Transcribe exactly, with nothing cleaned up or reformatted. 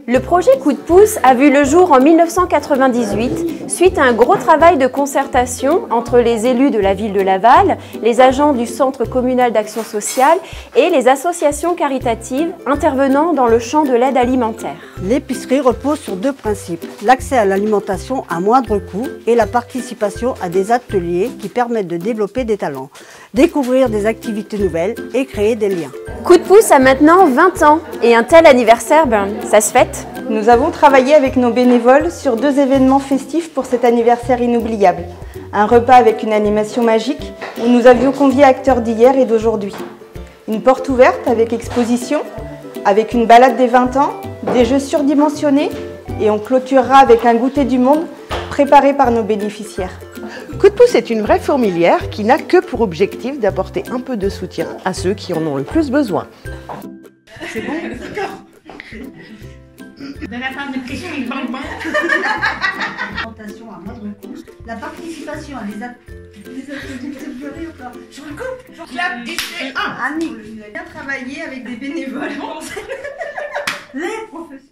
Le projet Coup de pouce a vu le jour en mille neuf cent quatre-vingt-dix-huit, suite à un gros travail de concertation entre les élus de la ville de Laval, les agents du Centre communal d'action sociale et les associations caritatives intervenant dans le champ de l'aide alimentaire. L'épicerie repose sur deux principes, l'accès à l'alimentation à moindre coût et la participation à des ateliers qui permettent de développer des talents, découvrir des activités nouvelles et créer des liens. Coup de pouce a maintenant vingt ans et un tel anniversaire, ben, ça se fête. Nous avons travaillé avec nos bénévoles sur deux événements festifs pour cet anniversaire inoubliable. Un repas avec une animation magique où nous avions convié acteurs d'hier et d'aujourd'hui. Une porte ouverte avec exposition, avec une balade des vingt ans, des jeux surdimensionnés et on clôturera avec un goûter du monde préparé par nos bénéficiaires. Coup de pouce est une vraie fourmilière qui n'a que pour objectif d'apporter un peu de soutien à ceux qui en ont le plus besoin. C'est bon? D'accord. De la part de Christine Bonbon. À moindre coût, la participation à des activités de rire. Je recoupe. Clap et c'est un. Annie, bien travaillé avec des bénévoles. Les professeurs.